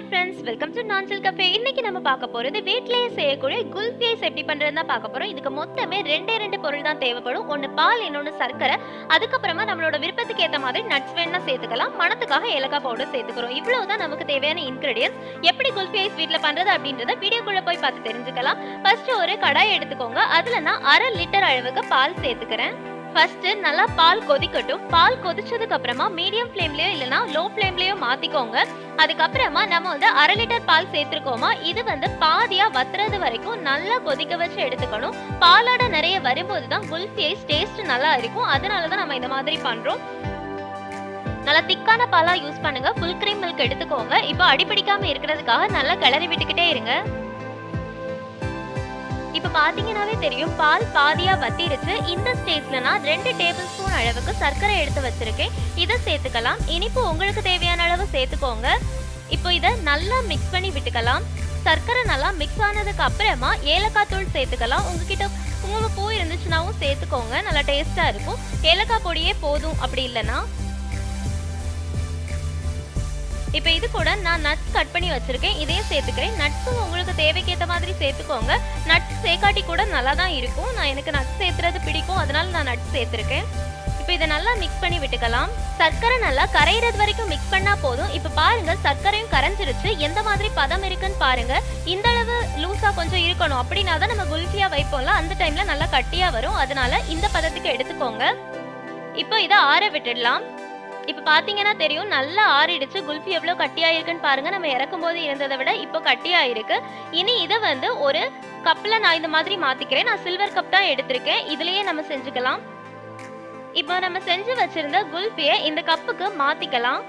friends, welcome to Nansel Cafe. இன்னைக்கு நம்ம பார்க்க போறது வீட்லயே செய்யக்கூடிய குல்ஃபி ஐஸ் எப்படி பண்றதுன்னு தான் பார்க்க போறோம். இதுக்கு மொத்தமே ரெண்டு பொருள் தான் தேவைப்படும். ஒன்னு பால், இன்னொன்னு சர்க்கரை. அதுக்கு அப்புறமா நம்மளோட விருப்பத்துக்கு ஏத்த மாதிரி நட்ஸ் வேணா சேர்த்துக்கலாம். மணத்துக்காக ஏலக்காய் பவுடர் சேர்த்துக்கிறோம். இவ்வளவுதான் நமக்கு தேவையான இன்கிரிடியன்ட்ஸ். எப்படி குல்ஃபி ஐஸ் வீட்ல பண்றது அப்படின்றத வீடியோக்குள்ள போய் பார்த்து தெரிஞ்சுக்கலாம். ஃபர்ஸ்ட் ஒரு கடாய் எடுத்துக்கோங்க. அதுல நான் 1/2 லிட்டர் அளவுக்கு பால் சேர்த்துக்கிறேன். ஃபர்ஸ்ட் நல்லா பால் கொதிக்கட்டும். பால் கொதிச்சதுக்கு அப்புறமா மீடியம் ஃப்ளேம்லயோ இல்லனா லோ ஃப்ளேம்லயோ மாத்திக்கோங்க. அதுக்கு அப்புறமா நம்ம 1/2 லிட்டர் பால் சேர்த்திருக்கோமா, இது பாதியா வத்துறது வரைக்கும் நல்லா கொதிக்க வச்சு எடுத்துக்கணும். பாலோட நிறைய வரும்போது தான் குல்ஃபி ஐஸ் டேஸ்ட் நல்லா இருக்கும். அதனால தான் நம்ம இந்த மாதிரி பண்றோம். நல்லா திக்கான பாலா யூஸ் பண்ணுங்க. ஃபுல் கிரீம் மில்க் எடுத்துக்கோங்க. இப்போ அடிபிடிக்காம இருக்கிறதுக்காக நல்லா கிளறி விட்டுக்கிட்டே இருங்க. இப்ப பாத்தீங்கன்னாவே தெரியும் பால் பாதியா வத்திருச்சு. இந்த ஸ்டேஜ்ல நான் 2 டேபிள் ஸ்பூன் அளவுக்கு சர்க்கரை எடுத்து வச்சிருக்கேன். இதை சேர்த்துக்கலாம். இனிப்பு உங்களுக்கு தேவையான அளவு சேர்த்துக்கோங்க. இப்போ இதை நல்லா மிக்ஸ் பண்ணி விட்டுக்கலாம். சர்க்கரை நல்லா மிக்ஸ் ஆனதுக்கு அப்புறமா ஏலக்காய் தூள் சேர்த்துக்கலாம். உங்ககிட்ட குங்குமப்பூ இருந்துச்சுன்னாவும் சேர்த்துக்கோங்க, நல்லா டேஸ்டா இருக்கும். ஏலக்காய் பொடியே போதும் அப்படி இல்லைன்னா. இப்போ இது கூட நான் நட்ஸ் கட் பண்ணி வச்சிருக்கேன், இதையும் சேர்த்துக்கிறேன். நட்ஸும் உங்களுக்கு தேவைக்கேற்ற மாதிரி சேர்த்துக்கோங்க. நட்ஸ் சேர்க்காட்டி கூட நல்லா தான் இருக்கும். எனக்கு நட்ஸ் சேர்த்துறது பிடிக்கும், அதனால நான் நட்ஸ் சேர்த்துருக்கேன். இப்போ இதை நல்லா மிக்ஸ் பண்ணி விட்டுக்கலாம். சர்க்கரை நல்லா கரையிறது வரைக்கும் மிக்ஸ் பண்ணா போதும். இப்போ பாருங்க சர்க்கரையும் கரைஞ்சிருச்சு. எந்த மாதிரி பதம் இருக்குன்னு பாருங்க. இந்த அளவு லூஸா கொஞ்சம் இருக்கணும், அப்படின்னா தான் நம்ம குல்ஃபியா வைப்போம்ல, அந்த டைம்ல நல்லா கட்டியா வரும். அதனால இந்த பதத்துக்கு எடுத்துக்கோங்க. இப்போ இதை ஆற விட்டுடலாம். இப்போ பார்த்தீங்கன்னா தெரியும் நல்லா ஆறிடுச்சு. குல்ஃபி எவ்வளோ கட்டியாயிருக்குன்னு பாருங்க. நம்ம இறக்கும் போது இருந்ததை விட இப்போ கட்டியாயிருக்கு. இனி இதை ஒரு கப்பில் நான் இந்த மாதிரி மாற்றிக்கிறேன். நான் சில்வர் கப் தான் எடுத்திருக்கேன். இதுலேயே நம்ம செஞ்சுக்கலாம். இப்போ நம்ம செஞ்சு வச்சிருந்த குல்ஃபியை இந்த கப்புக்கு மாற்றிக்கலாம்.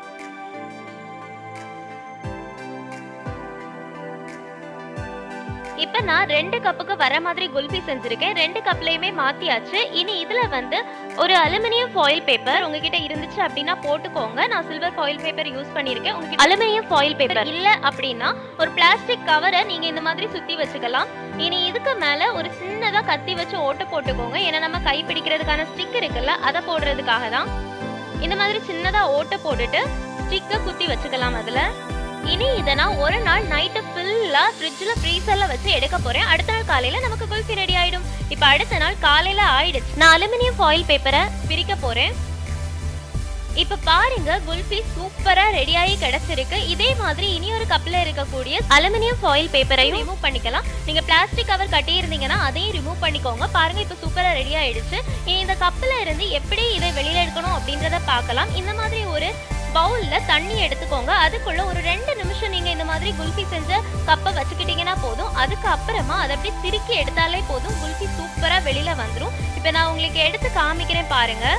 இப்போ நான் 2 கப்புக்கு வர மாதிரி குல்ஃபி செஞ்சிருக்கேன். 2 கப்லையுமே மாத்தியாச்சு. இனி இதுல ஒரு அலுமினியம் ஃபாயில் பேப்பர் உங்ககிட்ட இருந்துச்சு அப்படின்னா போட்டுக்கோங்க. நான் சில்வர் ஃபாயில் பேப்பர் யூஸ் பண்ணியிருக்கேன். உங்ககிட்ட அலுமினியம் ஃபாயில் பேப்பர் இல்லை அப்படின்னா ஒரு பிளாஸ்டிக் கவரை நீங்க இந்த மாதிரி சுத்தி வச்சுக்கலாம். இனி இதுக்கு மேல ஒரு சின்னதா கத்தி வச்சு ஓட்ட போட்டுக்கோங்க. ஏன்னா நம்ம கை பிடிக்கிறதுக்கான ஸ்டிக் இருக்குல்ல, அதை போடுறதுக்காக தான். இந்த மாதிரி சின்னதா ஓட்ட போட்டுட்டு ஸ்டிக்கை குத்தி வச்சுக்கலாம் அதுல. இனி இதை நான் ஒரு நாள் நைட்டு ஃபுல்லா ஃப்ரிட்ஜ்ல ஃப்ரீசர்ல வச்சு எடுக்க போறேன். அடுத்த நாள் காலையில நமக்கு குல்ஃபி ரெடி ஆயிடும். இப்போ அடுத்த நாள் காலையில ஆயிடுச்சு. நான் அலுமினியம் ஃபாயில் பேப்பரை பிரிக்க போறேன். இப்ப பாருங்க குல்ஃபி சூப்பரா ரெடி ஆகி கிடைச்சிருக்கு. இதே மாதிரி இனி ஒரு கப்ல இருக்கக்கூடிய அலுமினியம் ஃபாயில் பேப்பரையும் ரிமூவ் பண்ணிக்கலாம். நீங்க பிளாஸ்டிக் கவர் கட்டி இருந்தீங்கன்னா அதையும் ரிமூவ் பண்ணிக்கோங்க. பாருங்க இப்ப சூப்பரா ரெடி ஆயிடுச்சு. இனி இந்த கப்ல இருந்து எப்படி இதை வெளியில எடுக்கணும் அப்படின்றத பார்க்கலாம். இந்த மாதிரி ஒரு பவுல்ல தண்ணி எடுத்துக்கோங்க. அதுக்குள்ள ஒரு 2 நிமிஷம் நீங்க இந்த மாதிரி குல்ஃபி செஞ்ச கப்பை வச்சுக்கிட்டீங்கன்னா போதும். அதுக்கு அப்புறமா அதை அப்படி திருக்கி எடுத்தாலே போதும். குல்ஃபி சூப்பரா வெளியில வந்துடும். இப்ப நான் உங்களுக்கு எடுத்து காமிக்கிறேன் பாருங்க.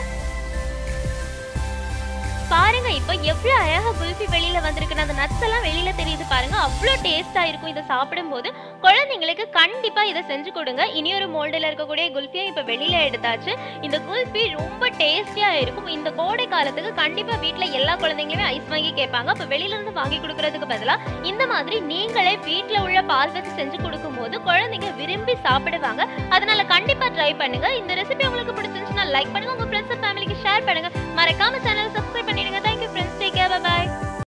பாருங்க இப்போ எவ்வளவு அழகா குல்ஃபி வெளியில வந்திருக்குன்னு. அந்த நட்ஸ் எல்லாம் வெளியில தெரியுது பாருங்க. அவ்வளோ டேஸ்டா இருக்கும். இதை சாப்பிடும் போது குழந்தைங்களுக்கு கண்டிப்பா இதை செஞ்சு கொடுங்க. இனி ஒரு மோல்டில் இருக்கக்கூடிய குல்ஃபியை இப்ப வெளியில எடுத்தாச்சு. இந்த குல்ஃபி ரொம்ப டேஸ்டியா இருக்கும். இந்த கோடை காலத்துக்கு கண்டிப்பா வீட்டுல எல்லா குழந்தைங்களுமே ஐஸ் வாங்கி கேட்பாங்க. அப்ப வெளியில இருந்து வாங்கி கொடுக்கறதுக்கு பதிலா இந்த மாதிரி நீங்களே வீட்டுல உள்ள பால் வச்சு செஞ்சு கொடுக்கும் போது குழந்தைங்க விரும்பி சாப்பிடுவாங்க. அதனால கண்டிப்பா ட்ரை பண்ணுங்க. இந்த ரெசிபி உங்களுக்கு பிடிச்சிருந்துச்சுன்னா லைக் பண்ணுங்க. உங்க ஃப்ரெண்ட்ஸ் அண்ட் ஃபேமிலிக்கு ஷேர் பண்ணுங்க. மறக்காம சேனலை